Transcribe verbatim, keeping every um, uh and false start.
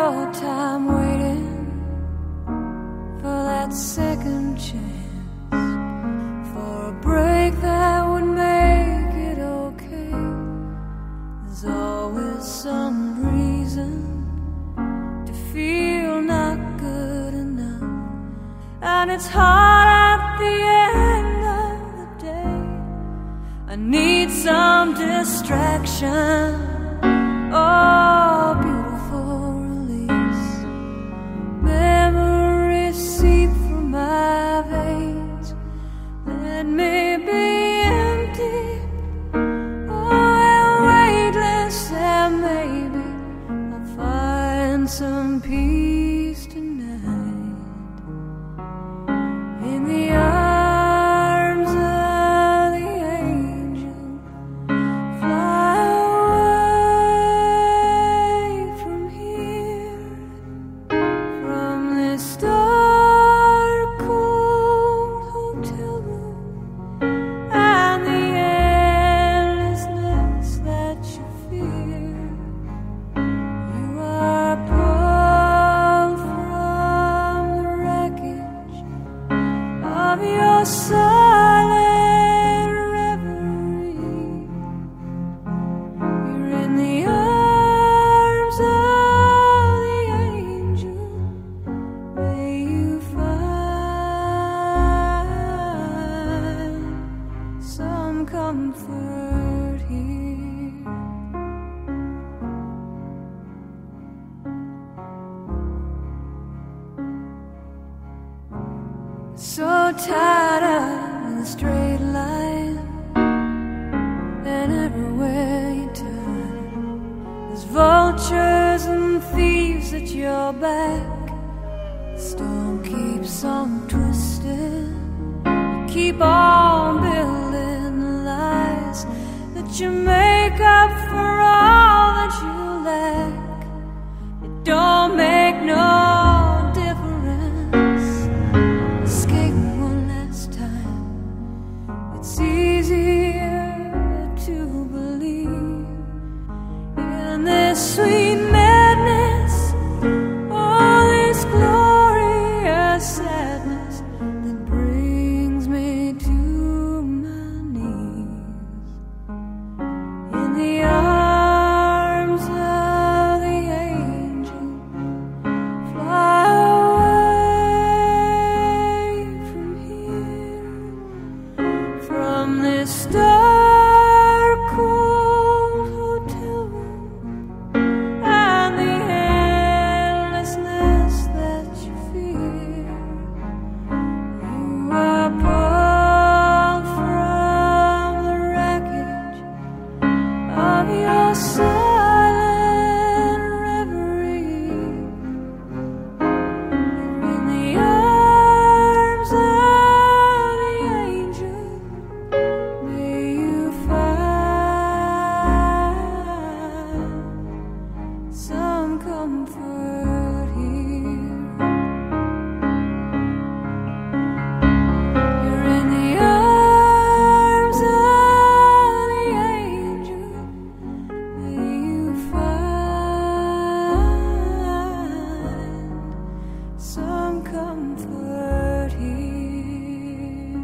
your time waiting for that second chance, for a break that would make it okay. There's always some reason to feel not good enough, and it's hard at the end of the day. I need some distraction. Oh, beautiful release. Memories seep from my veins. Let me be empty. Oh, and weightless, and maybe I'll find some peace tonight in the arms of the angel. Fly away from here, from this dark, cold hotel room, and the endlessness that you fear. You are pulled from the wreckage of your silent reverie. You're in the arms of the angel. May you find some comfort here. So tired of the straight line, and everywhere you turn, there's vultures and thieves at your back. The storm keeps on twisting. You keep on building the lies that you make up for all that you lack. It don't make no difference. Escape one last time. It's easier to believe in this sweet madness, all this glorious sadness that brings me to my knees in the arms of the angel. Fly away from here, from this dark, cold hotel room, and the endlessness that you fear. You are pulled from the wreckage of your silent reverie. You're in the arms of the angel. May you find some comfort here. You're in the arms of the angel. May you find some comfort here.